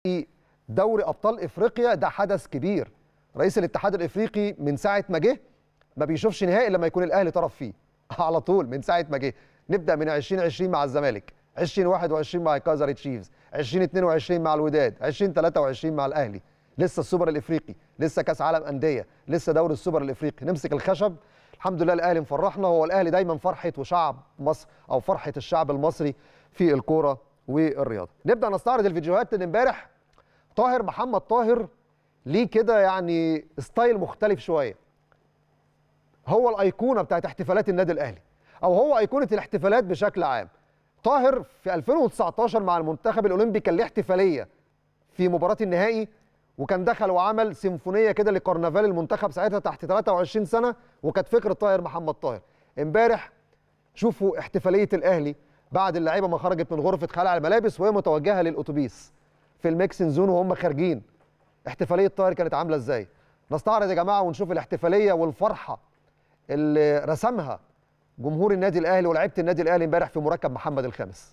دوري ابطال افريقيا ده حدث كبير. رئيس الاتحاد الافريقي من ساعه ما جه ما بيشوفش نهائي لما يكون الاهلي طرف فيه على طول من ساعه ما جه. نبدا من 2020 مع الزمالك، 2021 مع كايزر تشيفز، 2022 مع الوداد، 2023 مع الاهلي، لسه السوبر الافريقي، لسه كاس عالم انديه، لسه دوري السوبر الافريقي. نمسك الخشب. الحمد لله الاهلي مفرحنا. هو الاهلي دايما فرحه وشعب مصر او فرحه الشعب المصري في الكوره والرياضه. نبدا نستعرض الفيديوهات. من امبارح طاهر محمد طاهر ليه كده يعني ستايل مختلف شويه. هو الايقونه بتاعت احتفالات النادي الاهلي او هو ايقونه الاحتفالات بشكل عام. طاهر في 2019 مع المنتخب الاولمبي كان له احتفاليه في مباراه النهائي، وكان دخل وعمل سيمفونيه كده لكرنفال المنتخب ساعتها تحت 23 سنه، وكانت فكره طاهر محمد طاهر. امبارح شوفوا احتفاليه الاهلي بعد اللعيبه ما خرجت من غرفه خلع الملابس وهي متوجهه للاتوبيس في الميكسن زون وهم خارجين. احتفاليه طاهر كانت عامله ازاي؟ نستعرض يا جماعه ونشوف الاحتفاليه والفرحه اللي رسمها جمهور النادي الاهلي ولاعيبه النادي الاهلي امبارح في مركب محمد الخامس.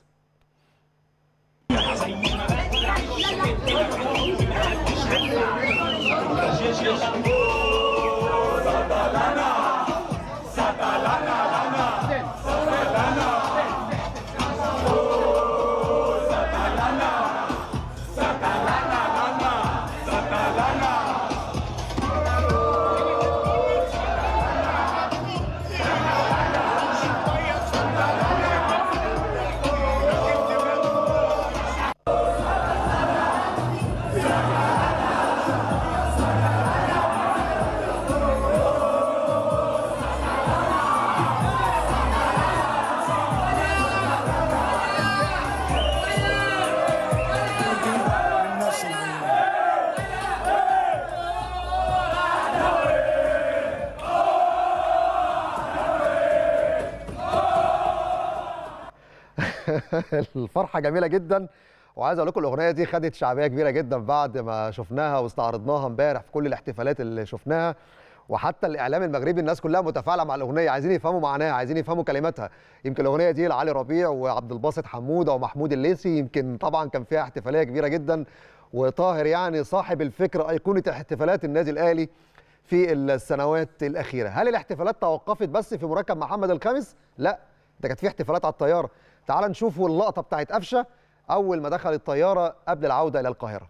الفرحه جميله جدا، وعايز اقول لكم الاغنيه دي خدت شعبيه كبيره جدا بعد ما شفناها واستعرضناها امبارح في كل الاحتفالات اللي شفناها. وحتى الاعلام المغربي الناس كلها متفاعله مع الاغنيه، عايزين يفهموا معناها، عايزين يفهموا كلماتها. يمكن الاغنيه دي لعلي ربيع وعبد الباسط حموده ومحمود الليثي، يمكن طبعا كان فيها احتفاليه كبيره جدا. وطاهر يعني صاحب الفكره، ايقونه احتفالات النادي الاهلي في السنوات الاخيره. هل الاحتفالات توقفت بس في مركب محمد الخامس؟ لا، ده كانت في احتفالات على الطياره. تعال نشوفوا اللقطه بتاعت قفشه اول ما دخل الطياره قبل العوده الى القاهره.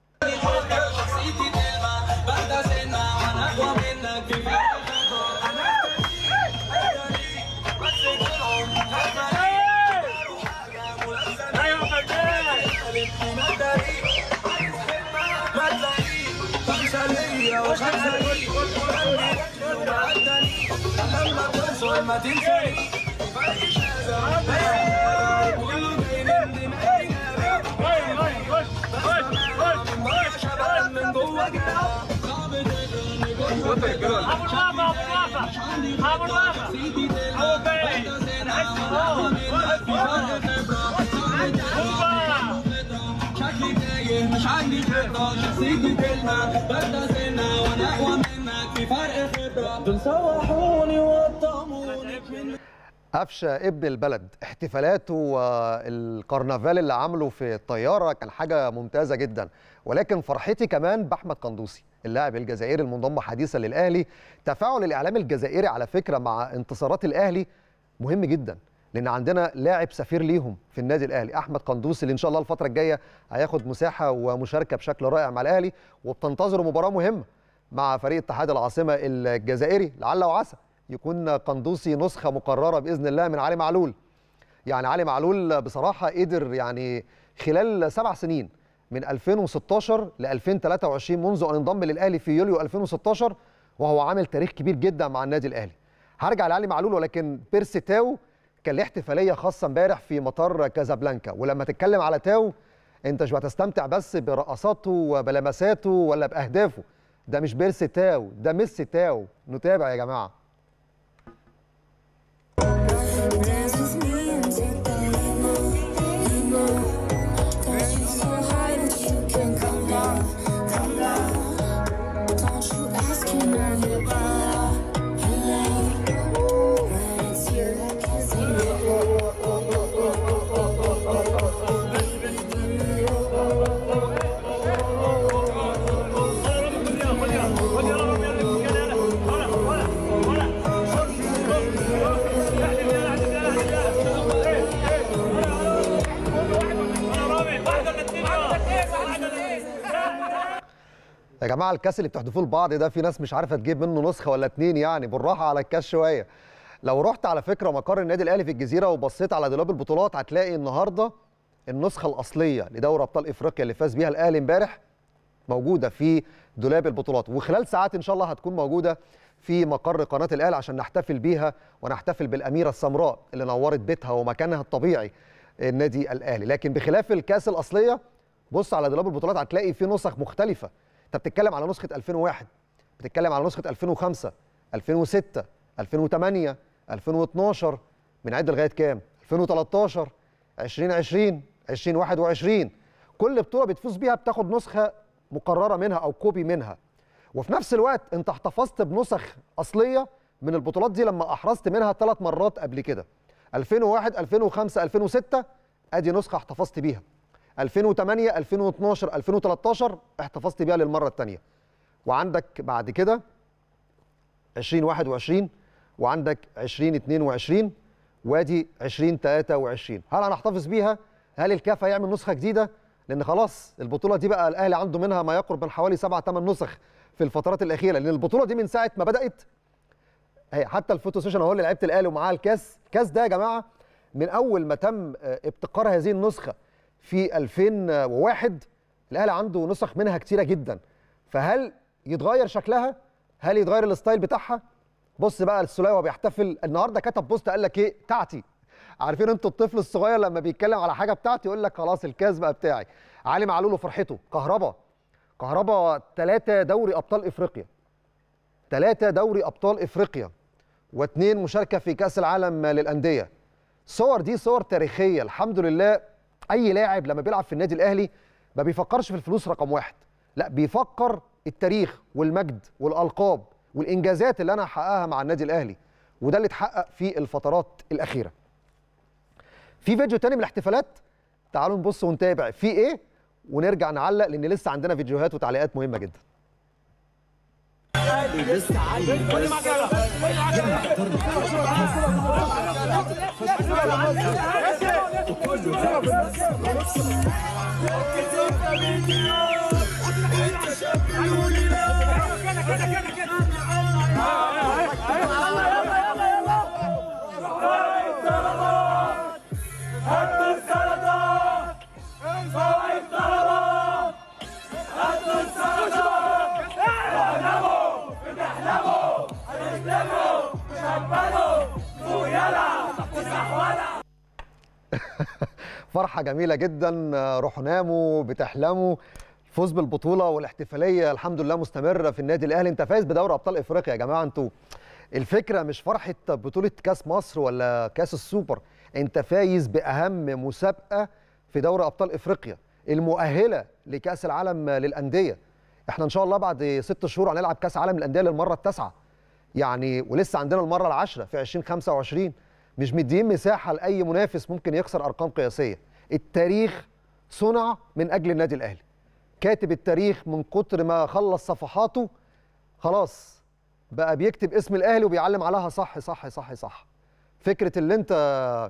مش عندي خبرة شخصيتي كلمة ببدأ سنة وانا اقوى منك في فرق خبرة بنصوحوني وطموني. قفشه ابن البلد، احتفالاته والكرنفال اللي عمله في الطياره كان حاجه ممتازه جدا. ولكن فرحتي كمان باحمد قندوسي اللاعب الجزائري المنضم حديثا للاهلي. تفاعل الاعلام الجزائري على فكره مع انتصارات الاهلي مهم جدا، لان عندنا لاعب سفير ليهم في النادي الاهلي احمد قندوسي، اللي ان شاء الله الفتره الجايه هياخد مساحه ومشاركه بشكل رائع مع الاهلي. وبتنتظروا مباراه مهمه مع فريق اتحاد العاصمه الجزائري، لعل وعسى يكون قندوسي نسخه مقرره باذن الله من علي معلول. يعني علي معلول بصراحه قدر يعني خلال 7 سنين من 2016 ل 2023 منذ ان انضم للاهلي في يوليو 2016 وهو عامل تاريخ كبير جدا مع النادي الاهلي. هرجع لعلي معلول، ولكن بيرسي تاو كان له احتفاليه خاصه امبارح في مطار كازابلانكا. ولما تتكلم على تاو انت مش هتستمتع بس برقصاته وبلمساته ولا باهدافه، ده مش بيرسي تاو، ده ميسي تاو. نتابع يا جماعه. يا جماعه الكاس اللي بتحدفوه لبعض ده في ناس مش عارفه تجيب منه نسخه ولا اتنين، يعني بالراحه على الكاس شويه. لو رحت على فكره مقر النادي الاهلي في الجزيره وبصيت على دولاب البطولات هتلاقي النهارده النسخه الاصليه لدوري ابطال افريقيا اللي فاز بيها الاهلي امبارح موجوده في دولاب البطولات، وخلال ساعات ان شاء الله هتكون موجوده في مقر قناه الاهلي عشان نحتفل بيها ونحتفل بالاميره السمراء اللي نورت بيتها ومكانها الطبيعي النادي الاهلي. لكن بخلاف الكاس الاصليه بص على دولاب البطولات هتلاقي في نسخ مختلفه. انت بتتكلم على نسخه 2001، بتتكلم على نسخه 2005، 2006، 2008، 2012، بنعد لغايه كام؟ 2013، 2020، 2021. كل بطوله بتفوز بيها بتاخد نسخه مقرره منها او كوبي منها. وفي نفس الوقت انت احتفظت بنسخ اصليه من البطولات دي لما احرزت منها 3 مرات قبل كده. 2001، 2005، 2006 ادي نسخه احتفظت بيها. 2008، 2012، 2013 احتفظت بيها للمره الثانيه. وعندك بعد كده 2021 وعندك 2022 وادي 2023. هل هنحتفظ بيها؟ هل الكاف هيعمل نسخه جديده؟ لان خلاص البطوله دي بقى الاهلي عنده منها ما يقرب من حوالي 7-8 نسخ في الفترات الاخيره، لان البطوله دي من ساعه ما بدات حتى الفوتو سيشن اهو اللي لعيبه الاهلي ومعاها الكاس ده يا جماعه من اول ما تم ابتكار هذه النسخه في 2001 الاهلي عنده نسخ منها كتيره جدا. فهل يتغير شكلها؟ هل يتغير الستايل بتاعها؟ بص بقى السوليه وهو بيحتفل النهارده كتب بوست قال لك ايه؟ بتاعتي. عارفين انتوا الطفل الصغير لما بيتكلم على حاجه بتاعتي يقول لك خلاص الكاس بقى بتاعي. علي معلول وفرحته. كهربا 3 دوري ابطال افريقيا، 3 دوري ابطال افريقيا و2 مشاركه في كاس العالم للانديه. صور دي صور تاريخيه الحمد لله. اي لاعب لما بيلعب في النادي الاهلي ما بيفكرش في الفلوس رقم 1، لا بيفكر التاريخ والمجد والالقاب والانجازات اللي انا هحققها مع النادي الاهلي، وده اللي اتحقق في الفترات الاخيره. في فيديو تاني من الاحتفالات، تعالوا نبص ونتابع في ايه ونرجع نعلق لان لسه عندنا فيديوهات وتعليقات مهمه جدا. فرحة جميلة جدا، روحوا ناموا بتحلموا. الفوز بالبطولة والاحتفالية الحمد لله مستمرة في النادي الأهلي. أنت فايز بدوري أبطال إفريقيا يا جماعة. أنتوا الفكرة مش فرحة بطولة كاس مصر ولا كاس السوبر، أنت فايز بأهم مسابقة في دوري أبطال إفريقيا المؤهلة لكاس العالم للأندية. احنا إن شاء الله بعد 6 شهور هنلعب كاس عالم للأندية للمرة ال9 يعني، ولسه عندنا المرة ال10 في 2025. مش مديين مساحة لأي منافس ممكن يكسر أرقام قياسية. التاريخ صنع من أجل النادي الأهلي. كاتب التاريخ من كتر ما خلص صفحاته خلاص بقى بيكتب اسم الأهلي وبيعلم عليها صح صح صح صح. فكرة اللي أنت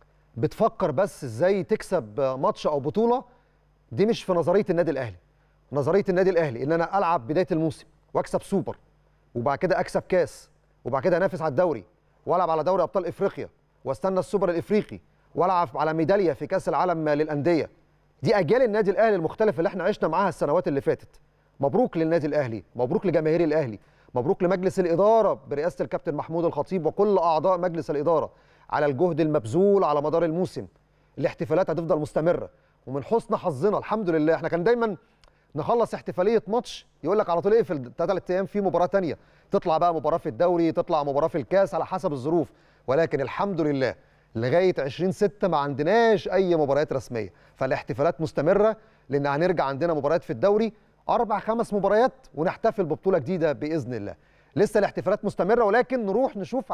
بتفكر بس إزاي تكسب ماتش أو بطولة دي مش في نظرية النادي الأهلي. نظرية النادي الأهلي إن أنا ألعب بداية الموسم وأكسب سوبر وبعد كده أكسب كاس وبعد كده أنافس على الدوري والعب على دوري ابطال افريقيا واستنى السوبر الافريقي والعب على ميداليه في كاس العالم للانديه. دي اجيال النادي الاهلي المختلفه اللي احنا عشنا معاها السنوات اللي فاتت. مبروك للنادي الاهلي، مبروك لجماهير الاهلي، مبروك لمجلس الاداره برئاسه الكابتن محمود الخطيب وكل اعضاء مجلس الاداره على الجهد المبذول على مدار الموسم. الاحتفالات هتفضل مستمره، ومن حسن حظنا الحمد لله احنا كان دايما نخلص احتفاليه ماتش يقول لك على طول اقفل 3 ايام في مباراه ثانيه، تطلع بقى مباراه في الدوري، تطلع مباراه في الكاس على حسب الظروف. ولكن الحمد لله لغايه 20/6 ما عندناش اي مباريات رسميه، فالاحتفالات مستمره لان هنرجع عندنا مباريات في الدوري 4-5 مباريات ونحتفل ببطوله جديده باذن الله. لسه الاحتفالات مستمره، ولكن نروح نشوف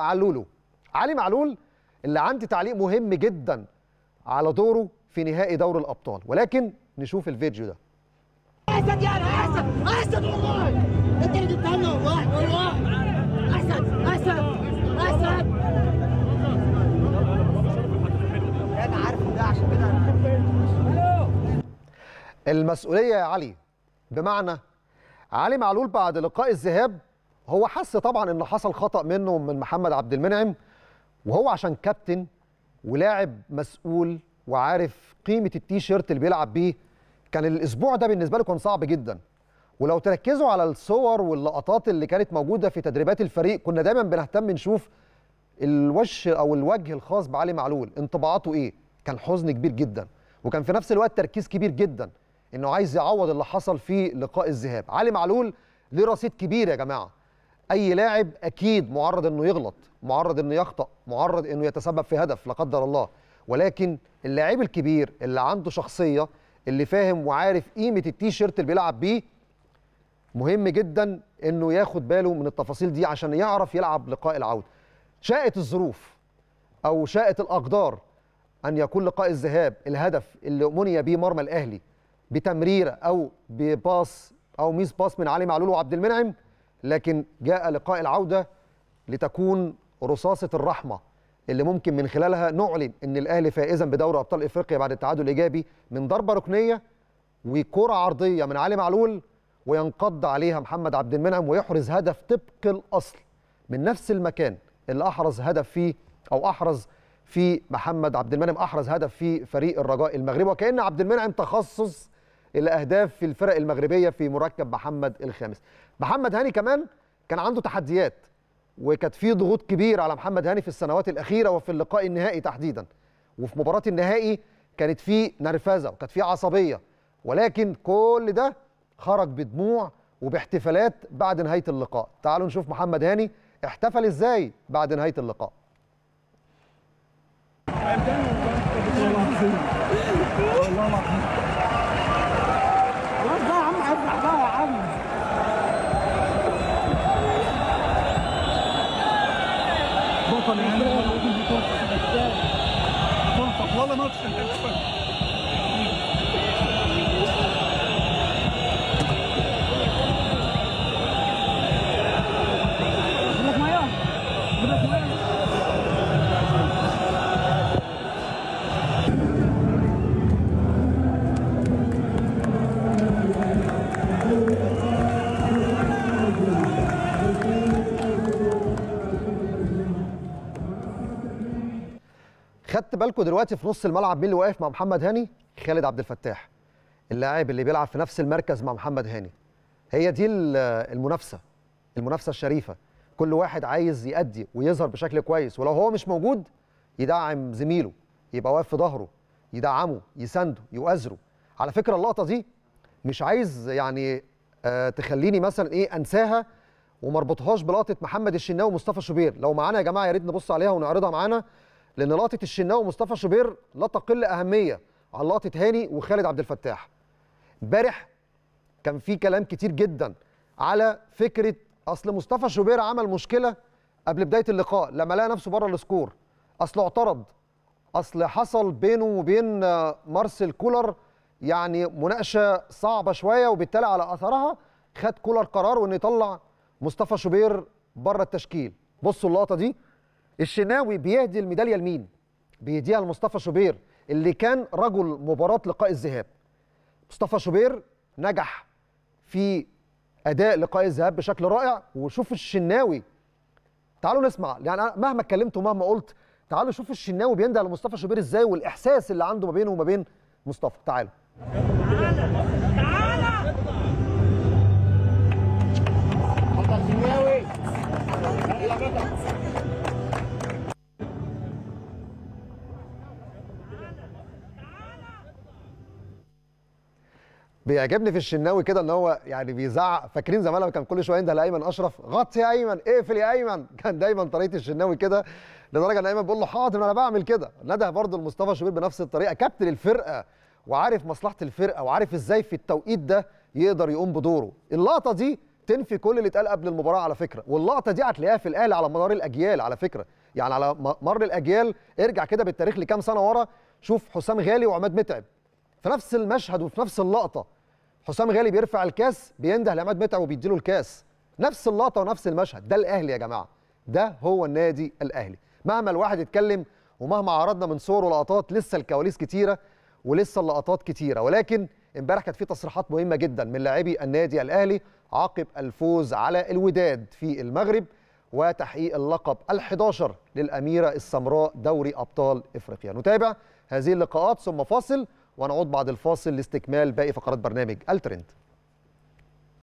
علي معلول اللي عندي تعليق مهم جدا على دوره في نهائي دوري الابطال، ولكن نشوف الفيديو ده. اسد يا اسد، اسد والله انت اللي جبتها لنا والله اسد اسد اسد. انا عارف ده عشان كده المسؤوليه يا علي، بمعنى علي معلول بعد لقاء الذهاب هو حس طبعا ان حصل خطأ منه من محمد عبد المنعم، وهو عشان كابتن ولاعب مسؤول وعارف قيمه التيشيرت اللي بيلعب بيه، كان الاسبوع ده بالنسبه له كان صعب جدا. ولو تركزوا على الصور واللقطات اللي كانت موجوده في تدريبات الفريق، كنا دايما بنهتم نشوف الوش او الوجه الخاص بعلي معلول انطباعاته ايه. كان حزن كبير جدا، وكان في نفس الوقت تركيز كبير جدا انه عايز يعوض اللي حصل في لقاء الذهاب. علي معلول ليه رصيد كبير يا جماعه. اي لاعب اكيد معرض انه يغلط، معرض انه يخطأ، معرض انه يتسبب في هدف لا قدر الله، ولكن اللاعب الكبير اللي عنده شخصيه، اللي فاهم وعارف قيمه التيشيرت اللي بيلعب بيه، مهم جدا انه ياخد باله من التفاصيل دي عشان يعرف يلعب لقاء العوده. شاءت الظروف او شاءت الاقدار ان يكون لقاء الذهاب الهدف اللي مني بيه مرمى الاهلي بتمريره او بباص او ميس باص من علي معلول وعبد المنعم، لكن جاء لقاء العوده لتكون رصاصه الرحمه اللي ممكن من خلالها نعلن ان الاهلي فائزا بدوري ابطال افريقيا بعد التعادل الايجابي من ضربه ركنيه وكره عرضيه من علي معلول، وينقض عليها محمد عبد المنعم ويحرز هدف طبق الاصل من نفس المكان اللي احرز هدف فيه، او احرز في محمد عبد المنعم احرز هدف في فريق الرجاء المغربي. وكأن عبد المنعم تخصص الاهداف في الفرق المغربيه في مركب محمد الخامس. محمد هاني كمان كان عنده تحديات، وكانت في ضغوط كبيره على محمد هاني في السنوات الاخيره وفي اللقاء النهائي تحديدا. وفي مباراه النهائي كانت في نرفزه وكانت في عصبيه، ولكن كل ده خرج بدموع وباحتفالات بعد نهايه اللقاء. تعالوا نشوف محمد هاني احتفل ازاي بعد نهايه اللقاء. خلاص بقى يا عم، افرح بقى يا عم. بطل يا عم، والله ماتش خدت بالكم دلوقتي في نص الملعب مين اللي واقف مع محمد هاني؟ خالد عبد الفتاح، اللاعب اللي بيلعب في نفس المركز مع محمد هاني. هي دي المنافسه الشريفه، كل واحد عايز يأدي ويظهر بشكل كويس، ولو هو مش موجود يدعم زميله، يبقى واقف في ظهره، يدعمه، يسنده، يؤازره. على فكره اللقطه دي مش عايز يعني تخليني مثلا ايه انساها وما اربطهاش بلقطه محمد الشناوي ومصطفى شوبير. لو معانا يا جماعه يا ريت نبص عليها ونعرضها معانا، لان لقطه الشناوي ومصطفى شوبير لا تقل اهميه عن لقطه هاني وخالد عبد الفتاح. امبارح كان في كلام كتير جدا على فكره اصل مصطفى شوبير عمل مشكله قبل بدايه اللقاء لما لقى نفسه بره السكور، اصل اعترض، اصل حصل بينه وبين مارسيل كولر يعني مناقشه صعبه شويه، وبالتالي على اثرها خد كولر قرار انه يطلع مصطفى شوبير بره التشكيل. بصوا اللقطه دي، الشناوي بيهدي الميداليه لمين؟ بيهديها لمصطفى شوبير اللي كان رجل مباراه لقاء الذهاب. مصطفى شوبير نجح في اداء لقاء الذهاب بشكل رائع، وشوف الشناوي، تعالوا نسمع، يعني أنا مهما اتكلمت ومهما قلت تعالوا شوف الشناوي بيندى لمصطفى شوبير ازاي، والاحساس اللي عنده ما بينه وما بين مصطفى. تعالوا بيعجبني في الشناوي كده ان هو يعني بيزعق. فاكرين زمان لما كان كل شويه ينده لايمن اشرف غطي يا ايمن، اقفل يا ايمن، كان دايما طريقه الشناوي كده، لدرجه ان ايمن بيقول له حاضر انا بعمل كده. نده برضه لمصطفى شوبير بنفس الطريقه، كابتن الفرقه وعارف مصلحه الفرقه وعارف ازاي في التوقيت ده يقدر يقوم بدوره. اللقطه دي تنفي كل اللي اتقال قبل المباراه على فكره، واللقطه دي هتلاقيها في الاهلي على مدار الاجيال على فكره، يعني على مر الاجيال ارجع كده بالتاريخ لكام سنه ورا، شوف حسام غالي وعماد متعب في نفس المشهد وفي نفس اللقطه. حسام غالي بيرفع الكاس بينده لعماد متعب وبيديله الكاس، نفس اللقطه ونفس المشهد. ده الاهلي يا جماعه، ده هو النادي الاهلي. مهما الواحد يتكلم ومهما عرضنا من صور ولقطات، لسه الكواليس كتيره ولسه اللقطات كتيره، ولكن امبارح كانت في تصريحات مهمه جدا من لاعبي النادي الاهلي عقب الفوز على الوداد في المغرب وتحقيق اللقب ال11 للاميره السمراء دوري ابطال افريقيا. نتابع هذه اللقاءات ثم فاصل ونعود بعد الفاصل لاستكمال باقي فقرات برنامج الترند.